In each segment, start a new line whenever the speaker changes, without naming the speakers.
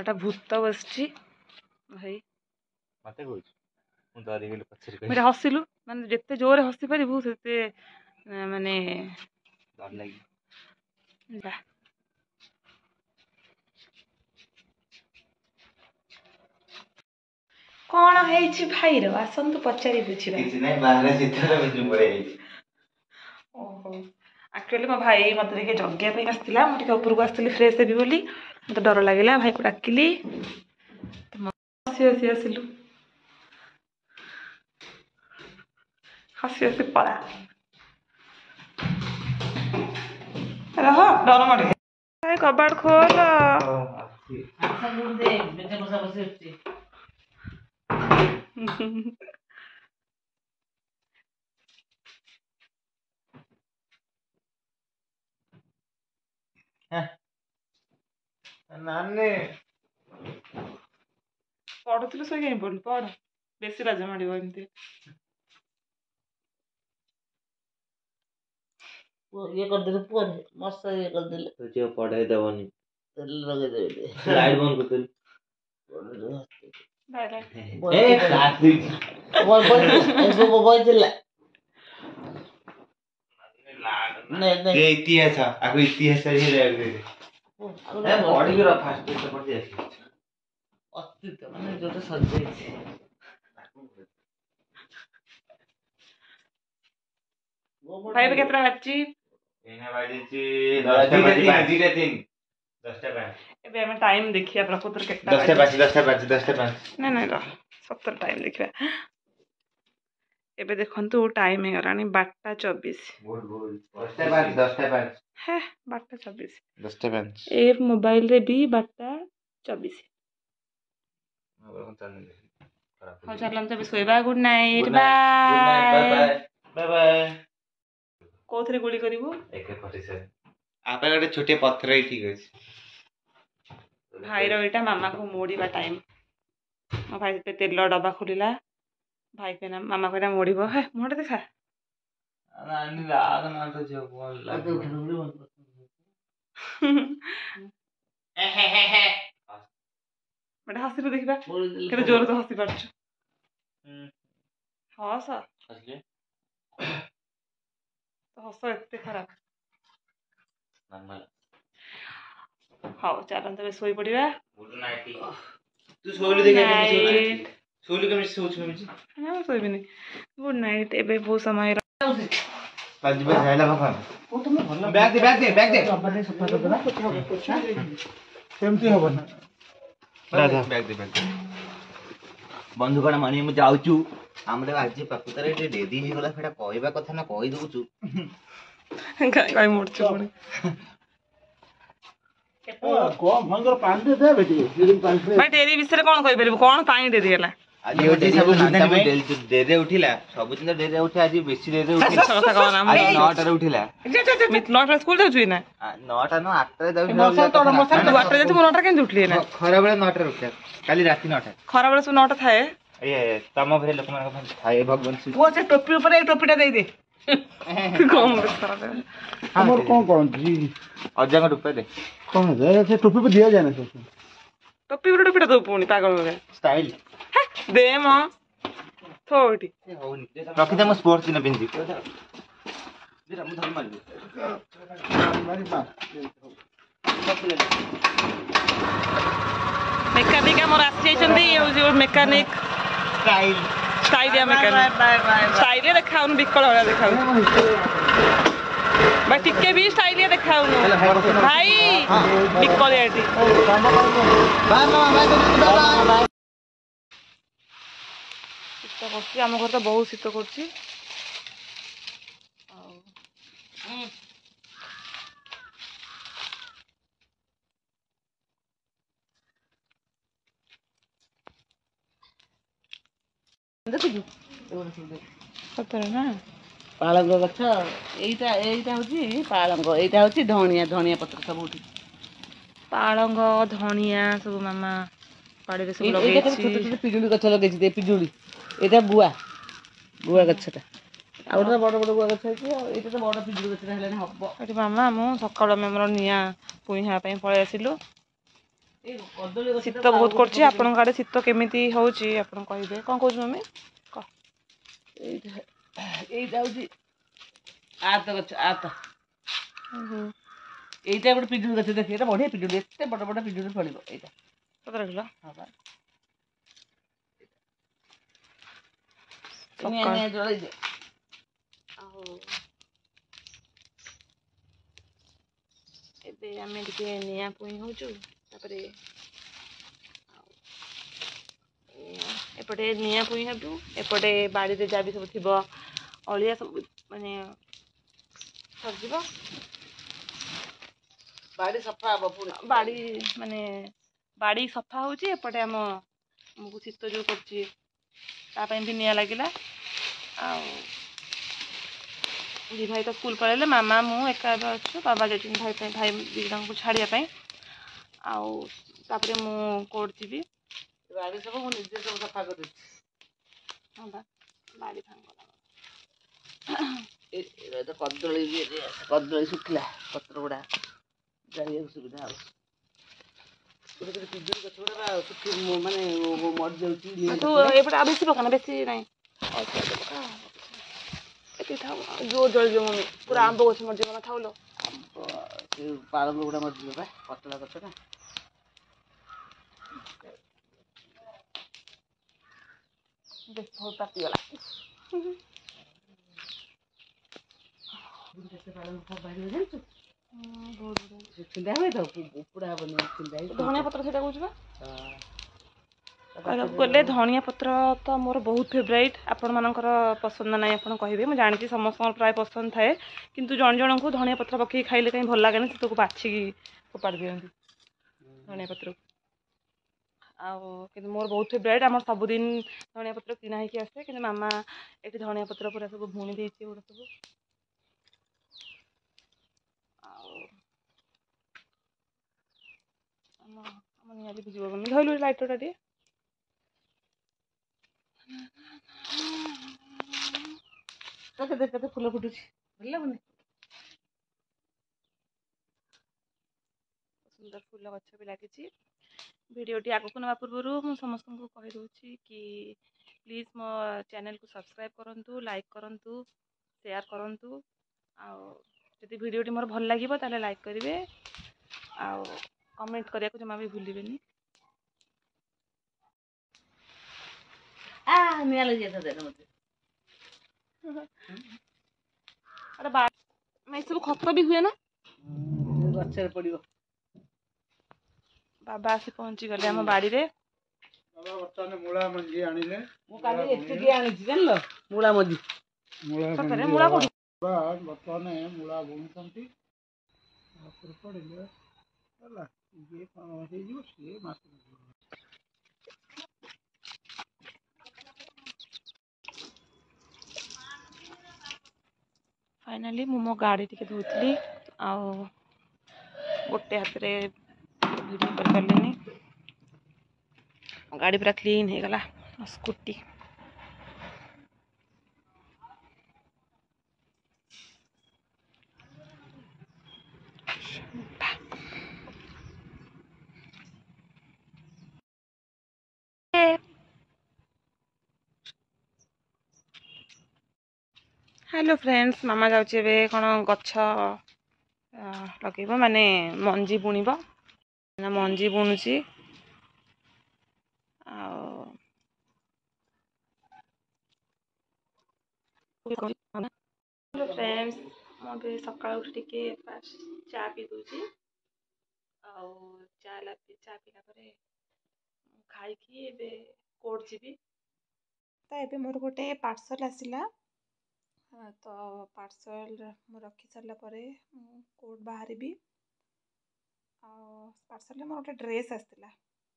गोटा भूत बसची भाई
मते कहू मु डरी गेली पछरी
मेरे हसिलु माने जेते जोरे हसी परिबु सेते माने
डर लागी
जा कौन है भाई रो आसंतु पचारि बुझिबा
किछ नै बाहर चित्र बिजु पड़े
ओहो एक्चुअली मो भाई मत देखे जग्या पे आसला मु ऊपर को आसली फ्रेश हेबी बोली मत डर लगिला भाई को डाकिली हसी हसी आसिलु हसी हसी पड़ा रह डर मरे भाई कबाड़ खोल
नानी
पढ़ुलु सो कहीं पढ़ु पढ़ बेसी राजा माड़ एमती
ये कर दे पुअर मस्त ये कर दे
तुझे पढ़ाई देवनी
तेल लगे दे
लाइट बंद कर दे
बाय
ए प्लास्टिक
वो बोल चला नहीं नहीं
ये इतिहास आको इतिहास ही रह गए ए बॉडी के फास्ट पे पड़ जाए
अस्तित्व माने जोटा सजे
भाई पे कितना बच्ची
एना बाड़ी ची 10 टा 5
एबे हम टाइम देखिया प्रकृति केटा
10 टा 5
नहीं नहीं रह 70 टाइम देखिया एबे देखंतु टाइम हे गरानी 12:24
बोल 10 टा 5
है 12:24
10 टा 5
ए मोबाइल रे भी 12:24 हो चलन तबे सोइबा good night bye
bye bye
कोथरे गुली करिवो
एके फटी से आपे गोटे छोटे पत्थर ही ठीक अछि
भाई रो एटा मामा को मोड़ीबा टाइम मो भाई पे तेल डब्बा खुलिला भाई पे ना मामा को मोड़ीबो है मोड़ देखा
नानी लाग ना तो जो बोल लाग
बेटा हसी देखिबा केते जोर से हसी पारछ हस
असले
तो हस एते खराब
नॉर्मल
हाउ चलन तबे सोई पड़िबा
गुड नाइट तू सोइलु देखा के सोइलु के सोच में
ना सोइबिनी गुड नाइट एबे बहुत समय
आज बे जाइला बाबा बैग दे
अपने सफा कर देना
सेमती हो बना बैग दे बंधु कण मानी मु जाउचू हमरे आज प्रकृତରେ एटे डेदी हे गला फेडा कहबा कथा ना कहि दउचू
काय मोड़छ पड़े
कौन भंगर पानी दे बेटी
भाई डेरी विषय कोन कहि परबो कोन पानी दे दियला
आज होती सब दिन दे दे उठिला सब दिन दे दे उठे आज बेसी दे दे उठिला
अच्छा कथा कहना
आज 9 टा रे उठिला
मित 9 टा स्कूल जाउछु ना
9 टा न 8 टा जाउ
मौसम तो मौसम 8 टा जाउ 9 टा केन उठली ना
खरा बेला 9 टा उठला काली राती 9 टा
खरा बेला सु 9 टा थाए
ए तम भरे लोक मन थाए भगवान से
वो से टोपी ऊपर एक टोपीटा दे दे कम खरा दे
हमर कौन जी
अजांग रुपए दे
कौन दे ऐसे टोपी पे दिया जाने से
टोपी ऊपर टोपीटा दो पुनी पागल हो गए
स्टाइल
दे म थोड़ी
रखी दे म स्पोर्ट्स दिन पिंदी दिरा मु धर मार
मेकानिक मोर आसी जाइछन्ती मेकानिक
स्टाइल
स्टाइल या मेकानिक स्टाइल देखाउन बिकल होला देखाउन भाई टिके भी स्टाइल या देखाउन भाई बिकल याटी
बाय मामा बाय
शीत करछि हम घर तो बहुत शीत करछि सतरे ना
पालंग गछ एइटा होची पालंग एइटा होची धनिया पत्र सब उठी
पालंग धनिया सब मामा बाड़ी रे सब लगे
छोटे छोटे पिजुली गछ लगे दे पिजुली एटा बुआ गछटा आ ओटा बड़ बड़ बुआ गछ है एटा तो बड़ पिजुली गछ हेलानी हबो
एटी मामा मु सकाळ मेमर निया पुइहा पई पळे आसिलु ଶୀତ ବହୁତ କରୁଛି। ଆପଣଙ୍କ ଆଡ଼େ ଶୀତ କେମିତି ହେଉଛି ଆପଣ କହିବେ। କ'ଣ କହୁଛୁ ମମି କହ।
এইটা হচ্ছে আতা গছ আতা এইটা ଗୋଟେ ପିଜୁଳି ଗଛ ଦେଖି ଏଇଟା ବଢିଆ ପିଜୁଳି ଏତେ ବଡ ବଡ ପିଜୁଳି ଫଳିବ ଏଇଟା
17 କିଲୋ
ହଁ ବା
ସକାଳ
ଜଳେଇ ଦେ
ଆଉ ଏବେ ଆମେ ଟିକେ ନିଆଁ ପୁଇଁ ହେଉଛୁ। ତାପରେ ଏପଟେ ନିଆଁ ପୁଇଁ ହେବୁ। ଏପଟେ ବାଡ଼ିରେ ଯାହା ବି ସବୁ ଥିବ ଅଳିଆ ସବୁ ମାନେ ସରିଯିବ।
ବାଡି ସଫା ହବ ପୁଣି
ବାଡ଼ି ମାନେ ବାଡ଼ି ସଫା ହେଉଛି। ଏପଟେ ଆମକୁ ଶୀତ ଯେଉଁ କରୁଛି ତା ପାଇଁ ବି ନିଆଁ ଲାଗିଲା। ଆଉ ଦି ଭାଇ ତ ସ୍କୁଲ ପଳେଇଲେ। ମାମା ମୁଁ ଏକା ଏବେ ଅଛୁ। ବାବା ଯାଇଛନ୍ତି ଭାଇ ଦୁଇ ଜଣଙ୍କୁ ଛାଡ଼ିବା ପାଇଁ। ଆଉ ତାପରେ ମୁଁ କୋର୍ଟ ଯିବି।
ବାଡି ସବୁ ମୁଁ ନିଜେ ସବୁ ସଫା କରିଦେଉଛି।
ହଁ ବା ବାଡ଼ି ଭାଙ୍ଗ
କଦଳୀ ଶୁଖିଲା ପତ୍ର ଗୁଡା ଜାଳିବାକୁ ସୁବିଧା ହବ। ଗୋଟେ ପିଜୁଳି ଗଛ ଗୁଡା ଶୁଖି ମାନେ ମରିଯାଉଛି।
ତୁ ଏପଟେ ଆଉ ବେଶୀ ପକାନା ବେଶୀ ନାହିଁ ଏତିକି ଥାଉ। ଜୋର ଜଳିଯିବ ମମି ପୁରା ଆମ୍ବ ଗଛ ମରିଯିବ ନା ଥାଉଲୋ।
ପାଳଙ୍ଗ ଗୁଡା ମରିଯିବ ବା ପତଳା ଗଛ ଟା
ବହୁତ ତାତିଗଲା। ଧନିଆ ପତ୍ର ସେଇଟା କହୁଛୁ ବା। କହିବାକୁ ଗଲେ ଧନିଆ ପତ୍ର ତ ମୋର ବହୁତ ଫେଭରାଇଟ୍। ଆପଣମାନଙ୍କର ପସନ୍ଦ ନାହିଁ ଆପଣ କହିବେ। ମୁଁ ଜାଣିଛି ସମସ୍ତଙ୍କର ପ୍ରାୟ ପସନ୍ଦ ଥାଏ। କିନ୍ତୁ ଜଣ ଜଣଙ୍କୁ ଧନିଆ ପତ୍ର ପକାଇକି ଖାଇଲେ କାହିଁ ଭଲ ଲାଗେନି। ସେ ତାକୁ ବାଛିକି ଫୋପାଡ଼ି ଦିଅନ୍ତି ଧନିଆ ପତ୍ରକୁ। ଆଉ କିନ୍ତୁ ମୋର ବହୁତ ଫେଭରାଇଟ୍। ଆମର ସବୁଦିନ ଧନିଆ ପତ୍ର କିଣା ହେଇକି ଆସେ। କିନ୍ତୁ ମାମା ଏଠି ଧନିଆ ପତ୍ର ପୁରା ସବୁ ବୁଣି ଦେଇଛି ଗୋଟେ ସବୁ। ଆଉ ଆମ ନିଆଁ ଲିଭିଯିବ ମମି। ଧଇଲୁ ଲାଇଟରଟା ଟିକେ।
କେତେ ଫୁଲ ଫୁଟୁଛି ଭଲ ଲାଗୁନି।
ସୁନ୍ଦର ଫୁଲ ଗଛ ବି ଲାଗିଛି। ଭିଡ଼ିଓଟି ଆଗକୁ ନେବା ପୂର୍ବରୁ ମୁଁ ସମସ୍ତଙ୍କୁ କହିଦେଉଛି କି ପ୍ଲିଜ୍ ମୋ ଚ୍ୟାନେଲକୁ ସବସ୍କ୍ରାଇବ୍ କରନ୍ତୁ, ଲାଇକ୍ କରନ୍ତୁ, ସେୟାର କରନ୍ତୁ। ଆଉ ଯଦି ଭିଡ଼ିଓଟି ମୋର ଭଲ ଲାଗିବ ତାହେଲେ ଲାଇକ୍ କରିବେ। ଆଉ କମେଣ୍ଟ କରିବାକୁ ଜମା ବି ଭୁଲିବେନି।
ନିଆଁ ଲାଗିଯାଇଥିଲା ମତେ
ଏସବୁ ଖତ ବି ହୁଏ ନା।
ଗଛରେ ପଡିବ।
ବାବା ଆସି ପହଞ୍ଚିଗଲେ ଆମ ବାଡ଼ିରେ।
ବର୍ତ୍ତମାନ ମୂଳା ମଞ୍ଜି ଆଣିଲେ।
ମୁଁ କାଲି ଏତିକି ଆଣିଛି ଜାଣିଲ ମୂଳା ମଞ୍ଜି।
ସତରେ ମୂଳା କୋଉଠି?
ବର୍ତ୍ତମାନ ମୂଳା ବୁଣୁଛନ୍ତି। ପଡ଼ିଲେ ହେଲା ଇଏ କ'ଣ ହେଇଯିବ ସିଏ ମାସ।
ଫାଇନାଲି ମୁଁ ମୋ ଗାଡ଼ି ଟିକେ ଧୋଇଥିଲି। ଆଉ ଗୋଟେ ହାତରେ ଭିଡ଼ିଓ କରିପାରିଲିନି। ଗାଡ଼ି ପୁରା କ୍ଲିନ୍ ହେଇଗଲା। ସ୍କୁଟି ହ୍ୟାଲୋ ଫ୍ରେଣ୍ଡସ୍, ମାମା ଯାଉଛି ଏବେ କ'ଣ ଗଛ ଲଗେଇବ ମାନେ ମଞ୍ଜି ବୁଣିବ। ମଞ୍ଜି ବୁଣୁଛି। ଆଉ ହ୍ୟାଲୋ ଫ୍ରେଣ୍ଡସ୍, ମୁଁ ଏବେ ସକାଳୁ ଉଠି ଟିକେ ଫାଷ୍ଟ ଚା ପିଇ ଦେଉଛି। ଆଉ ଚା ପିଇଲା ପରେ ଖାଇକି ଏବେ କୋର୍ଟ ଯିବି। ତ ଏବେ ମୋର ଗୋଟେ ପାର୍ସଲ ଆସିଲା। ତ ପାର୍ସଲ ମୁଁ ରଖି ସାରିଲା ପରେ ମୁଁ କୋର୍ଟ ବାହାରିବି। ଆଉ ପାର୍ସଲରେ ମୋର ଗୋଟେ ଡ୍ରେସ୍ ଆସିଥିଲା।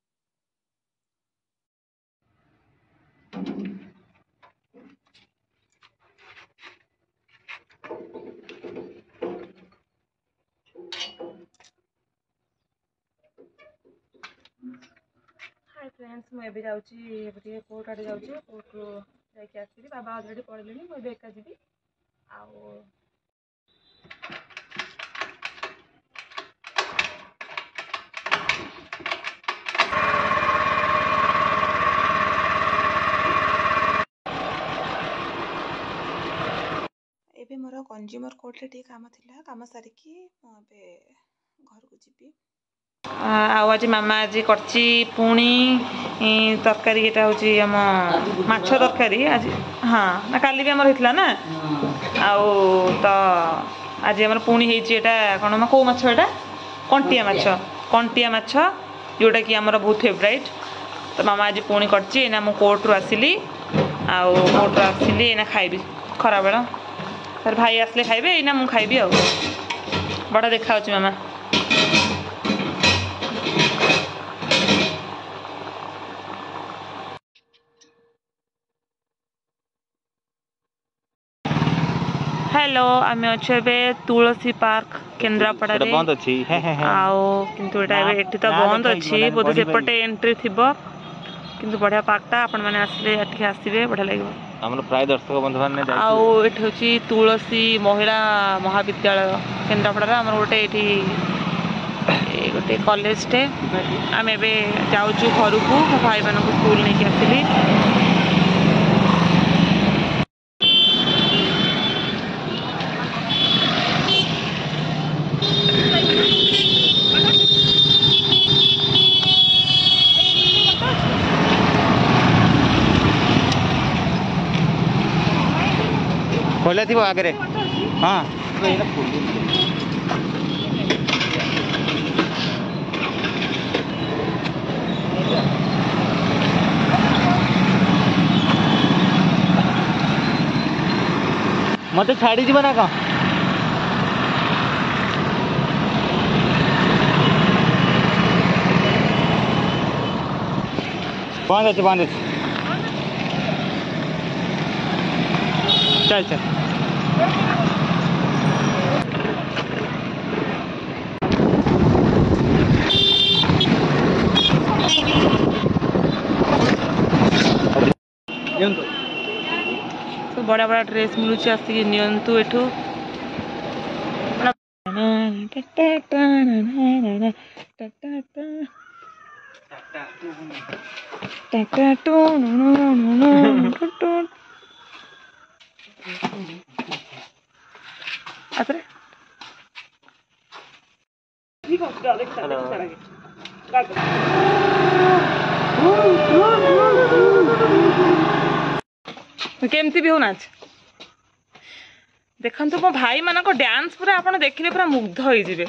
ହାଇ ଫ୍ରେଣ୍ଡସ୍, ମୁଁ ଏବେ ଯାଉଛି ଏବେ ଟିକେ କୋର୍ଟ ଆଡ଼େ ଯାଉଛି। କୋର୍ଟରୁ ଯାଇକି ଆସିବି। ବାବା ଅଲରେଡ଼ି ପଳେଇଲେଣି। ମୁଁ ଏବେ ଏକା ଯିବି। ଆଉ कंज्यूमर कोर्ट रे काम थिला काम सारिकी मु ए घर को जीवी आज मामा आज करची पुणी तरकारी एटा होची हम माछ तरकारी आज हाँ ना काली भी हमर हितला ना आउ तो आज हमर पुणी हेची एटा कोन को माछ एटा कंटिया माछ जोटा कि हमर बहुत फेवरेट तो मामा आज पुणी करची एना मु कोर्ट रो आसिली आउ कोर्ट रो आसिली एना खाइबी खरा बेला सर भाई आसले खाइबे एना मु खाइबी आउ बड़ा देखा होची मामा हेलो आम अच्छे तुलसी पार्क केन्द्रापड़ा
बंद अच्छी
किंतु एटी तो बंद अच्छी बोधे सेपटे एंट्री थिबो किंतु बढ़िया पार्कटा आपण माने आसले एठी आसीबे बढ़िया लागबो
हमर प्राय दर्शक बंधु माने जाई
आउ एठी होची तुलसी महिला महाविद्यालय केन्द्रापड़ा हमर गोटे एठी गोटे कॉलेज टे आम एबे जाउछु घर को भाई मानक स्कूल नहीं आसिली
खोला थी वो आगे हाँ मत छाड़ी जीव ना कौन बंद अच्छे चल चल
तो बड़ा बड़ा ड्रेस मिलूँ आसिक नियंतु एठू केमती भी हो नाच देखंतु मो भाई मानक डांस पूरा आपण देखिले पूरा मुग्ध होई जिवे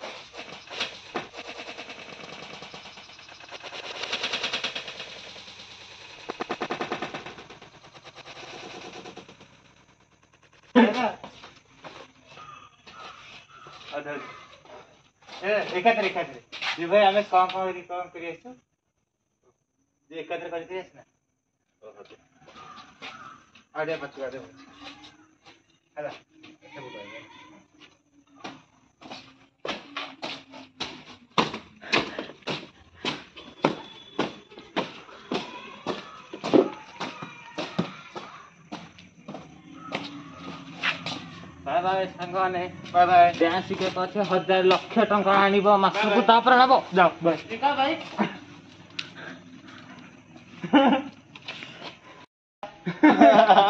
एकात्र जी भाई आमे कौन करी आसु जे एकात्र करी आस ना आडे पछ आडे हला बाय बाय संगने बाय बाय डांस के पछे 1000 लाख टंका आनिबो मासु को तापर नबो जाओ बस ठीक है भाई